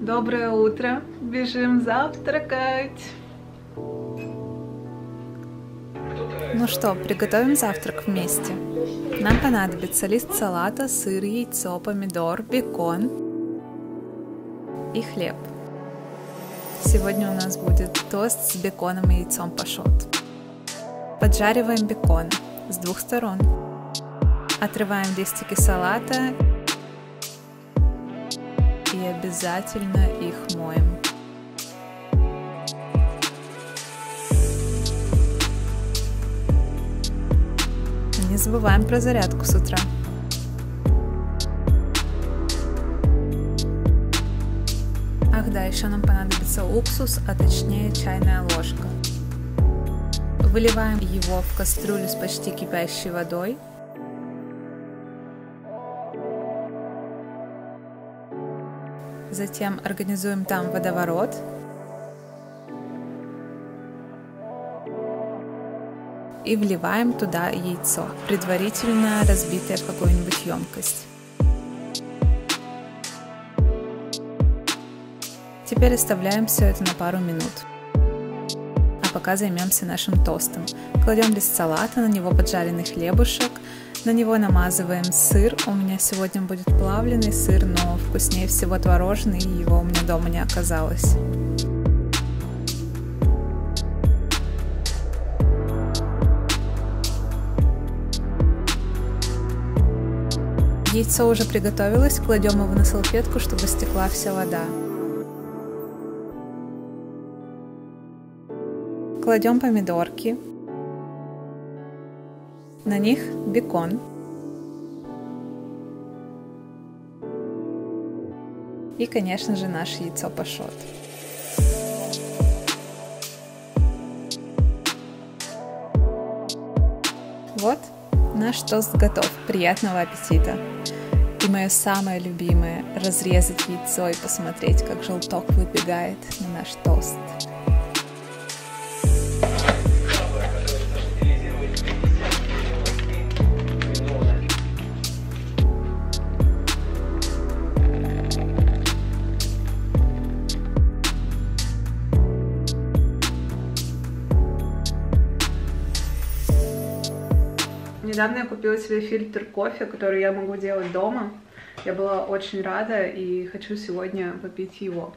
Доброе утро! Бежим завтракать! Ну что, приготовим завтрак вместе. Нам понадобится лист салата, сыр, яйцо, помидор, бекон и хлеб. Сегодня у нас будет тост с беконом и яйцом пашот. Поджариваем бекон с двух сторон. Отрываем листики салата и обязательно их моем. Не забываем про зарядку с утра. Ах да, еще нам понадобится уксус, а точнее чайная ложка. Выливаем его в кастрюлю с почти кипящей водой. Затем организуем там водоворот. И вливаем туда яйцо, предварительно разбитое в какую-нибудь емкость. Теперь оставляем все это на пару минут. А пока займемся нашим тостом. Кладем лист салата, на него поджаренный хлебушек, на него намазываем сыр. У меня сегодня будет плавленый сыр, но вкуснее всего творожный, его у меня дома не оказалось. Яйцо уже приготовилось, кладем его на салфетку, чтобы стекла вся вода. Кладем помидорки, на них бекон и, конечно же, наше яйцо пашот. Вот, наш тост готов. Приятного аппетита! И мое самое любимое — разрезать яйцо и посмотреть, как желток выбегает на наш тост. Недавно я купила себе фильтр кофе, который я могу делать дома. Я была очень рада и хочу сегодня попить его.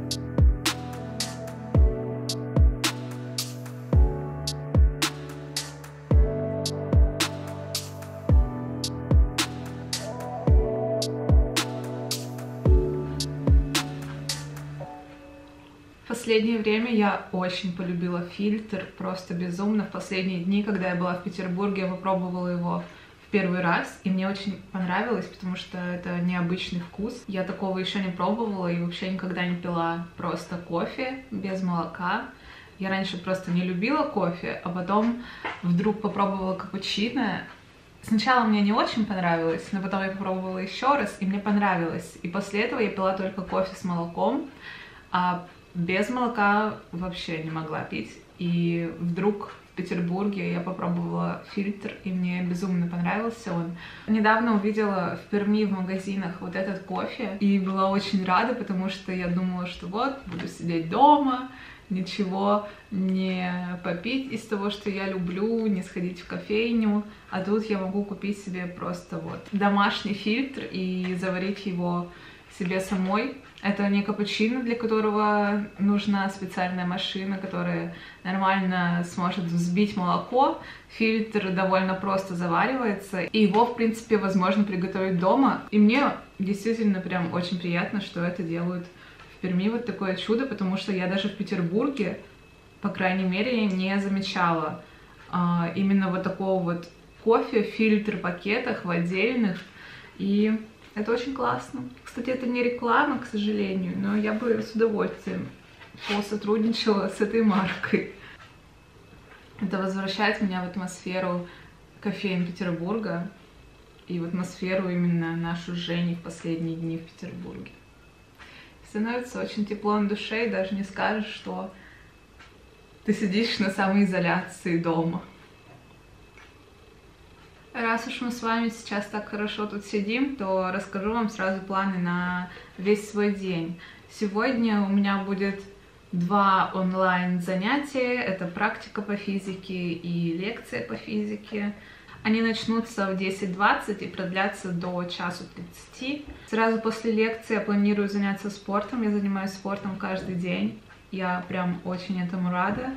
В последнее время я очень полюбила фильтр, просто безумно. В последние дни, когда я была в Петербурге, я попробовала его в первый раз, и мне очень понравилось, потому что это необычный вкус. Я такого еще не пробовала и вообще никогда не пила просто кофе без молока. Я раньше просто не любила кофе, а потом вдруг попробовала капучино. Сначала мне не очень понравилось, но потом я попробовала еще раз, и мне понравилось. И после этого я пила только кофе с молоком, а без молока вообще не могла пить. И вдруг в Петербурге я попробовала фильтр, и мне безумно понравился он. Недавно увидела в Перми в магазинах вот этот кофе, и была очень рада, потому что я думала, что вот, буду сидеть дома, ничего не попить из того, что я люблю, не сходить в кофейню, а тут я могу купить себе просто вот домашний фильтр и заварить его себе самой. Это не капучино, для которого нужна специальная машина, которая нормально сможет взбить молоко. Фильтр довольно просто заваривается, и его, в принципе, возможно приготовить дома. И мне действительно прям очень приятно, что это делают в Перми, вот такое чудо, потому что я даже в Петербурге, по крайней мере, не замечала именно вот такого вот кофе в фильтр-пакетах, в отдельных, и это очень классно. Кстати, это не реклама, к сожалению, но я бы с удовольствием посотрудничала с этой маркой. Это возвращает меня в атмосферу кофеен Петербурга и в атмосферу именно нашу с Женей в последние дни в Петербурге. Становится очень тепло на душе, и даже не скажешь, что ты сидишь на самоизоляции дома. Раз уж мы с вами сейчас так хорошо тут сидим, то расскажу вам сразу планы на весь свой день. Сегодня у меня будет 2 онлайн занятия. Это практика по физике и лекция по физике. Они начнутся в 10:20 и продлятся до 1:30. Сразу после лекции я планирую заняться спортом. Я занимаюсь спортом каждый день. Я прям очень этому рада.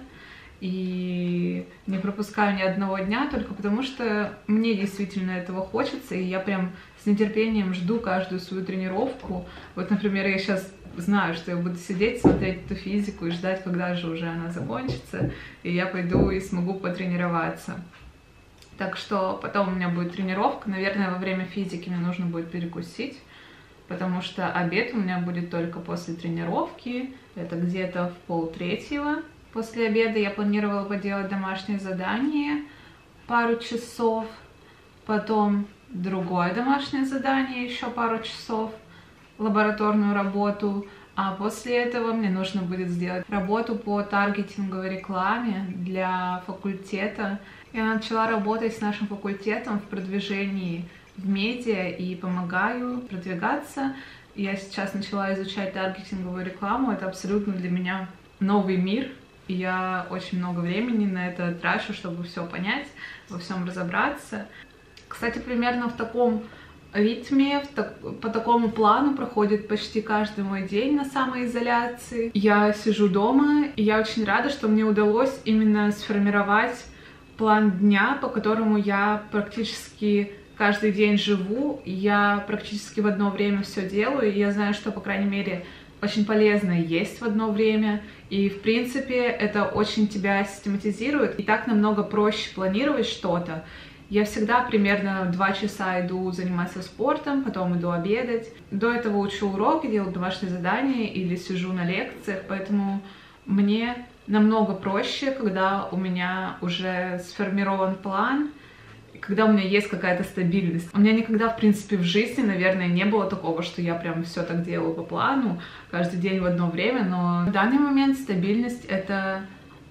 И не пропускаю ни одного дня, только потому что мне действительно этого хочется, и я прям с нетерпением жду каждую свою тренировку. Вот, например, я сейчас знаю, что я буду сидеть, смотреть эту физику и ждать, когда же уже она закончится, и я пойду и смогу потренироваться. Так что потом у меня будет тренировка. Наверное, во время физики мне нужно будет перекусить, потому что обед у меня будет только после тренировки. Это где-то в 2:30. После обеда я планировала поделать домашнее задание пару часов, потом другое домашнее задание еще пару часов, лабораторную работу, а после этого мне нужно будет сделать работу по таргетинговой рекламе для факультета. Я начала работать с нашим факультетом в продвижении в медиа и помогаю продвигаться. Я сейчас начала изучать таргетинговую рекламу, это абсолютно для меня новый мир. И я очень много времени на это трачу, чтобы все понять, во всем разобраться. Кстати, примерно в таком ритме, по такому плану проходит почти каждый мой день на самоизоляции. Я сижу дома, и я очень рада, что мне удалось именно сформировать план дня, по которому я практически каждый день живу. Я практически в одно время все делаю, и я знаю, что, по крайней мере, очень полезно есть в одно время, и, в принципе, это очень тебя систематизирует, и так намного проще планировать что-то. Я всегда примерно 2 часа иду заниматься спортом, потом иду обедать. До этого учу уроки, делаю домашние задания или сижу на лекциях, поэтому мне намного проще, когда у меня уже сформирован план, когда у меня есть какая-то стабильность. У меня никогда, в принципе, в жизни, наверное, не было такого, что я прям все так делаю по плану, каждый день в одно время, но в данный момент стабильность — это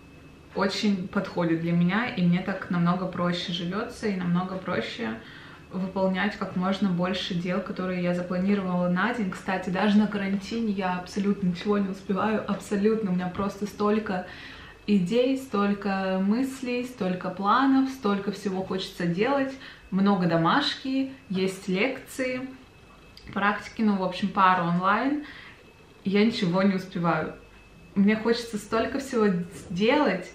очень подходит для меня, и мне так намного проще живется, и намного проще выполнять как можно больше дел, которые я запланировала на день. Кстати, даже на карантине я абсолютно ничего не успеваю, абсолютно. У меня просто столько идей, столько мыслей, столько планов, столько всего хочется делать, много домашки, есть лекции, практики, ну, в общем, пару онлайн, и я ничего не успеваю. Мне хочется столько всего сделать,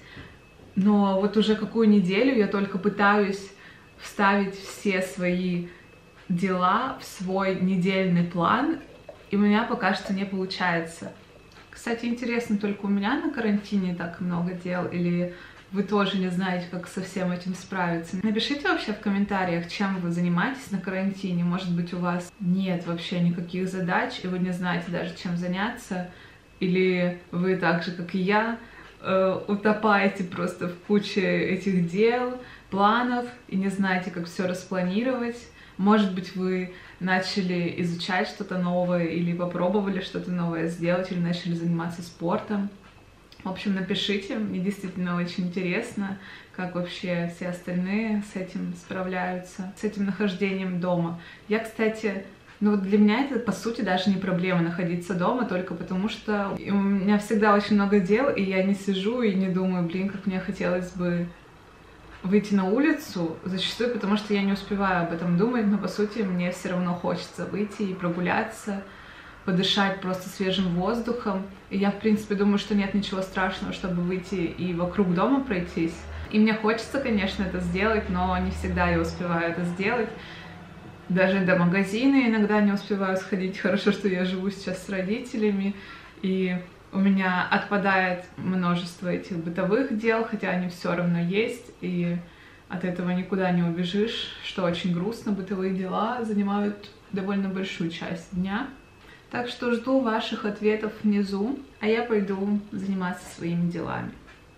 но вот уже какую неделю я только пытаюсь вставить все свои дела в свой недельный план, и у меня пока что не получается. Кстати, интересно, только у меня на карантине так много дел, или вы тоже не знаете, как со всем этим справиться? Напишите вообще в комментариях, чем вы занимаетесь на карантине. Может быть, у вас нет вообще никаких задач, и вы не знаете даже, чем заняться, или вы так же, как и я, утопаете просто в куче этих дел, планов, и не знаете, как все распланировать. Может быть, вы начали изучать что-то новое, или попробовали что-то новое сделать, или начали заниматься спортом. В общем, напишите, мне действительно очень интересно, как вообще все остальные с этим справляются, с этим нахождением дома. Я, кстати, ну вот для меня это, по сути, даже не проблема находиться дома, только потому что у меня всегда очень много дел, и я не сижу и не думаю, блин, как мне хотелось бы выйти на улицу, зачастую потому что я не успеваю об этом думать, но по сути мне все равно хочется выйти и прогуляться, подышать просто свежим воздухом. И я, в принципе, думаю, что нет ничего страшного, чтобы выйти и вокруг дома пройтись. И мне хочется, конечно, это сделать, но не всегда я успеваю это сделать. Даже до магазина иногда не успеваю сходить. Хорошо, что я живу сейчас с родителями, и у меня отпадает множество этих бытовых дел, хотя они все равно есть, и от этого никуда не убежишь, что очень грустно. Бытовые дела занимают довольно большую часть дня. Так что жду ваших ответов внизу, а я пойду заниматься своими делами.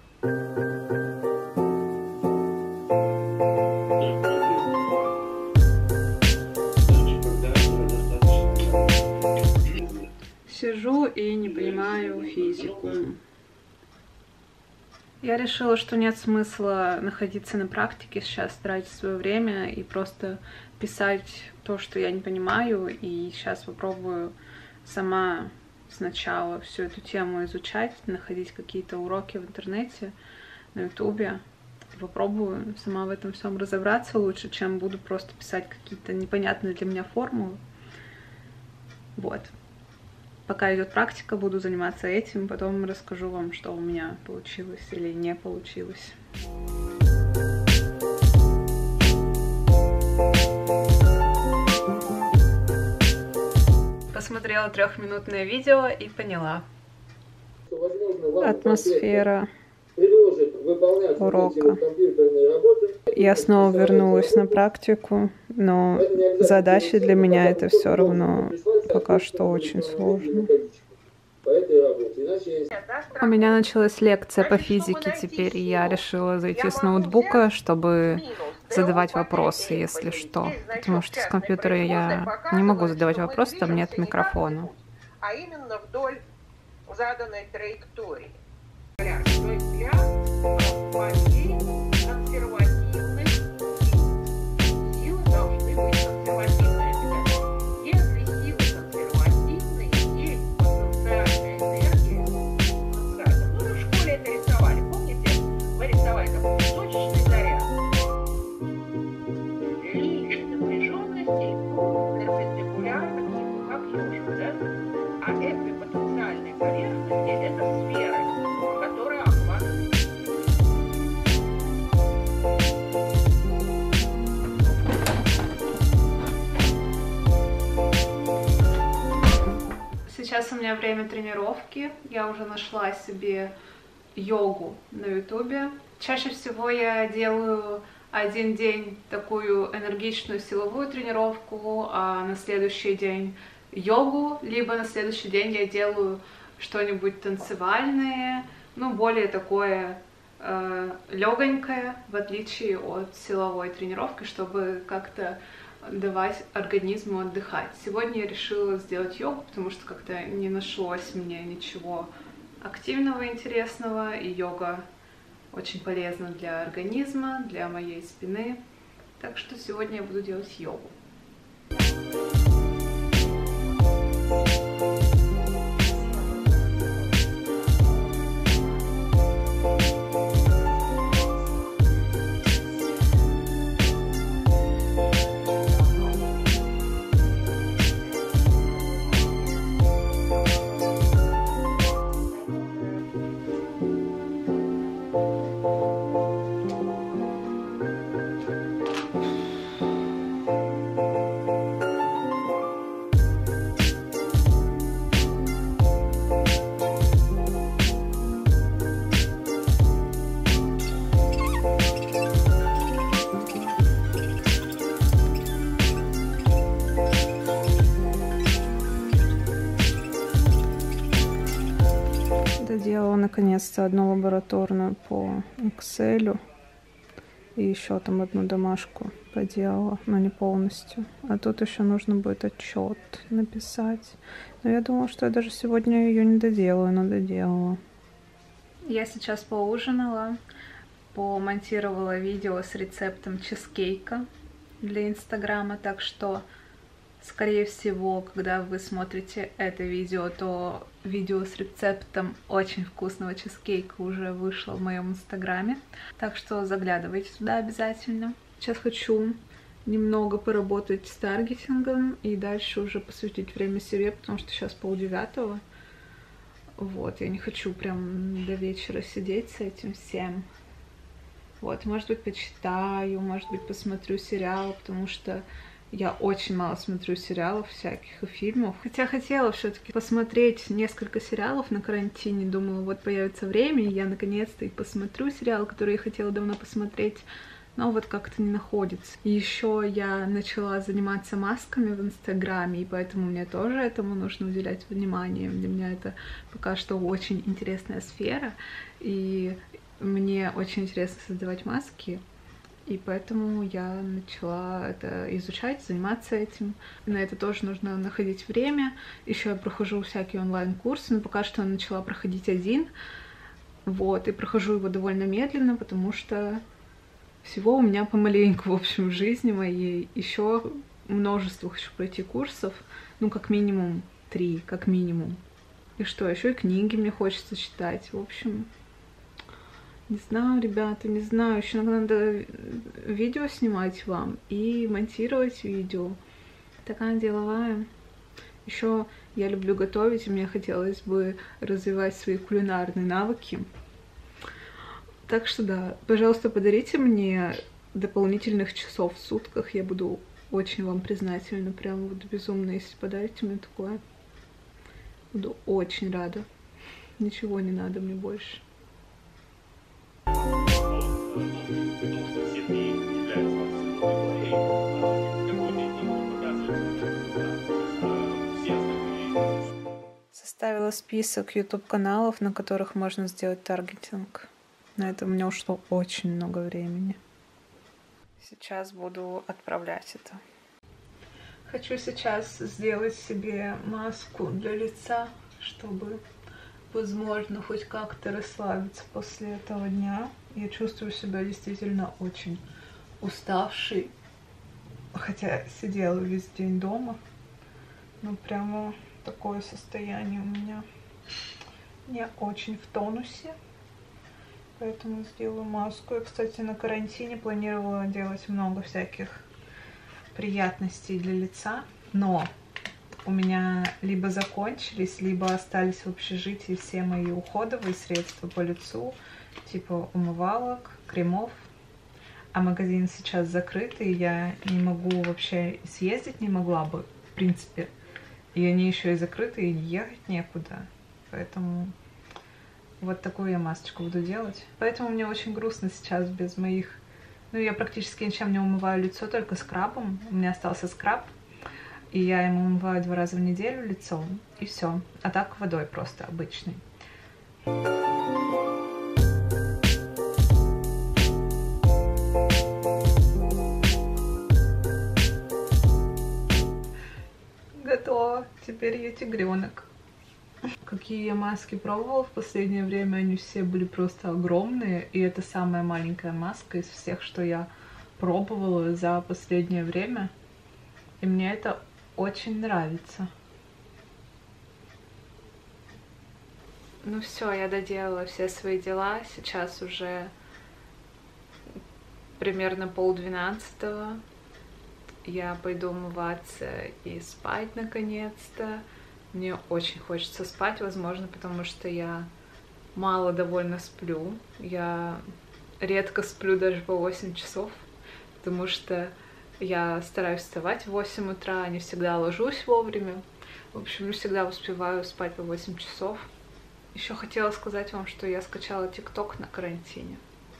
Сижу и не понимаю физику. Я решила, что нет смысла находиться на практике сейчас, тратить свое время и просто писать то, что я не понимаю, и сейчас попробую сама сначала всю эту тему изучать, находить какие-то уроки в интернете, на ютубе. Попробую сама в этом всем разобраться лучше, чем буду просто писать какие-то непонятные для меня формулы. Вот. Пока идет практика, буду заниматься этим, потом расскажу вам, что у меня получилось или не получилось. Посмотрела 3-минутное видео и поняла. Атмосфера урока. Я снова вернулась на практику, но задачи для меня это все равно пока что очень сложно. У меня началась лекция по физике теперь, и я решила зайти с ноутбука, чтобы задавать вопросы, если что. Потому что с компьютера я не могу задавать вопросы, там нет микрофона. А именно вдоль заданной траектории. Сейчас у меня время тренировки, я уже нашла себе йогу на ютубе. Чаще всего я делаю один день такую энергичную силовую тренировку, а на следующий день йогу, либо на следующий день я делаю что-нибудь танцевальное, ну, более такое легонькое, в отличие от силовой тренировки, чтобы как-то давать организму отдыхать. Сегодня я решила сделать йогу, потому что как-то не нашлось мне ничего активного, интересного, и йога очень полезна для организма, для моей спины. Так что сегодня я буду делать йогу. Доделала наконец-то одну лабораторную по Excel и еще там одну домашку поделала, но не полностью. А тут еще нужно будет отчет написать. Но я думала, что я даже сегодня ее не доделаю, но доделала. Я сейчас поужинала, помонтировала видео с рецептом чизкейка для Инстаграма, так что скорее всего, когда вы смотрите это видео, то видео с рецептом очень вкусного чизкейка уже вышло в моем инстаграме. Так что заглядывайте туда обязательно. Сейчас хочу немного поработать с таргетингом и дальше уже посвятить время себе, потому что сейчас 8:30. Вот, я не хочу прям до вечера сидеть с этим всем. Вот, может быть, почитаю, может быть, посмотрю сериал, потому что я очень мало смотрю сериалов всяких и фильмов. Хотя хотела все-таки посмотреть несколько сериалов на карантине. Думала, вот появится время, и я наконец-то и посмотрю сериал, который я хотела давно посмотреть. Но вот как-то не находится. И еще я начала заниматься масками в Инстаграме, и поэтому мне тоже этому нужно уделять внимание. Для меня это пока что очень интересная сфера, и мне очень интересно создавать маски. И поэтому я начала это изучать, заниматься этим. На это тоже нужно находить время. Еще я прохожу всякие онлайн-курсы, но пока что я начала проходить один. Вот, и прохожу его довольно медленно, потому что всего у меня помаленьку, в общем, в жизни моей. Еще множество хочу пройти курсов, ну, как минимум 3, как минимум. И что, еще и книги мне хочется читать. В общем, не знаю, ребята, не знаю. Еще надо видео снимать вам и монтировать видео. Такая деловая. Еще я люблю готовить, и мне хотелось бы развивать свои кулинарные навыки. Так что да, пожалуйста, подарите мне дополнительных часов в сутках. Я буду очень вам признательна. Прям вот безумно, если подарите мне такое. Буду очень рада. Ничего не надо мне больше. Составила список YouTube-каналов, на которых можно сделать таргетинг. На это у меня ушло очень много времени. Сейчас буду отправлять это. Хочу сейчас сделать себе маску для лица, чтобы, возможно, хоть как-то расслабиться после этого дня. Я чувствую себя действительно очень уставшей, хотя сидела весь день дома. Но прямо такое состояние у меня не очень в тонусе. Поэтому сделаю маску. Я, кстати, на карантине планировала делать много всяких приятностей для лица, но у меня либо закончились, либо остались в общежитии все мои уходовые средства по лицу, типа умывалок, кремов. А магазин сейчас закрыт, и я не могу вообще съездить, не могла бы, в принципе. И они еще и закрыты, и ехать некуда. Поэтому вот такую я масочку буду делать. Поэтому мне очень грустно сейчас без моих... Ну, я практически ничем не умываю лицо, только скрабом. У меня остался скраб, и я ему умываю 2 раза в неделю лицо, и все. А так водой просто обычной. Готово. Теперь я тигренок. Какие я маски пробовала в последнее время, они все были просто огромные. И это самая маленькая маска из всех, что я пробовала за последнее время. И мне это очень нравится. Ну все, я доделала все свои дела. Сейчас уже примерно 11:30. Я пойду умываться и спать наконец-то. Мне очень хочется спать, возможно, потому что я мало довольно сплю. Я редко сплю даже по 8 часов, потому что я стараюсь вставать в 8 утра, не всегда ложусь вовремя. В общем, не всегда успеваю спать по 8 часов. Еще хотела сказать вам, что я скачала ТикТок на карантине.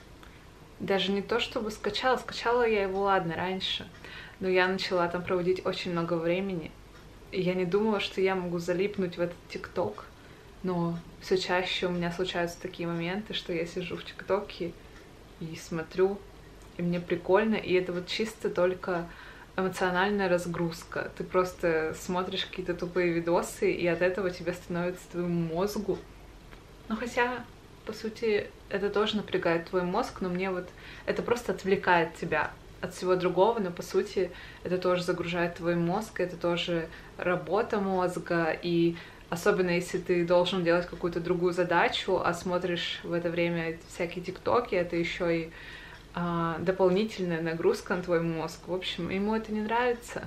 Даже не то, чтобы скачала я его, ладно, раньше, но я начала там проводить очень много времени. И я не думала, что я могу залипнуть в этот ТикТок, но все чаще у меня случаются такие моменты, что я сижу в ТикТоке и смотрю, и мне прикольно, и это вот чисто только эмоциональная разгрузка. Ты просто смотришь какие-то тупые видосы, и от этого тебе становится твоему мозгу. Ну хотя, по сути, это тоже напрягает твой мозг, но мне вот это просто отвлекает тебя от всего другого, но по сути это тоже загружает твой мозг, это тоже работа мозга, и особенно если ты должен делать какую-то другую задачу, а смотришь в это время всякие тиктоки, это еще и дополнительная нагрузка на твой мозг. В общем, ему это не нравится,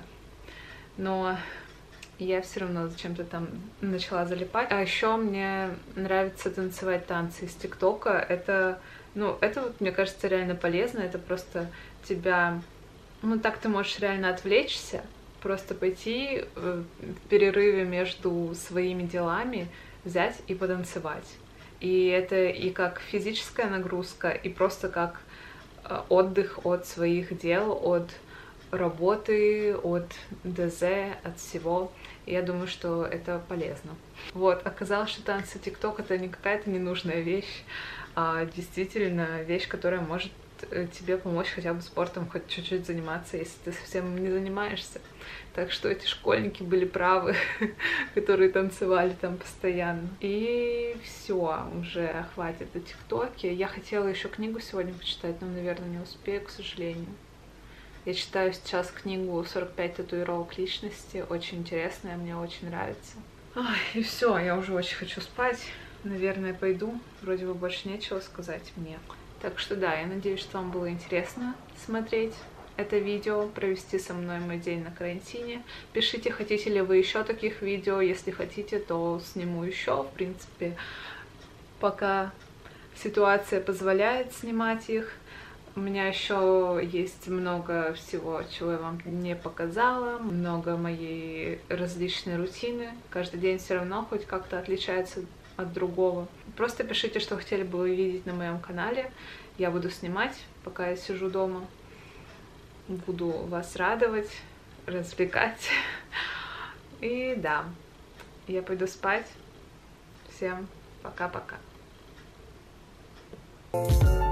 но я все равно зачем-то там начала залипать. А еще мне нравится танцевать танцы из ТикТока. Это вот, мне кажется, реально полезно. Это просто тебя... Ну, так ты можешь реально отвлечься, просто пойти в перерыве между своими делами, взять и потанцевать. И это и как физическая нагрузка, и просто как отдых от своих дел, от работы, от ДЗ, от всего. И я думаю, что это полезно. Вот, оказалось, что танцы ТикТок — это не какая-то ненужная вещь, а действительно вещь, которая может тебе помочь хотя бы спортом хоть чуть-чуть заниматься, если ты совсем не занимаешься. Так что эти школьники были правы, которые танцевали там постоянно. И все, уже хватит о ТикТоке. Я хотела еще книгу сегодня почитать, но, наверное, не успею, к сожалению. Я читаю сейчас книгу «45 татуировок личности». Очень интересная, мне очень нравится. Ой, и все, я уже очень хочу спать. Наверное, пойду. Вроде бы больше нечего сказать мне. Так что да, я надеюсь, что вам было интересно смотреть это видео, провести со мной мой день на карантине. Пишите, хотите ли вы еще таких видео. Если хотите, то сниму еще. В принципе, пока ситуация позволяет снимать их. У меня еще есть много всего, чего я вам не показала, много моей различной рутины. Каждый день все равно хоть как-то отличается от другого. Просто пишите, что хотели бы вы видеть на моем канале. Я буду снимать, пока я сижу дома. Буду вас радовать, развлекать. И да, я пойду спать. Всем пока-пока.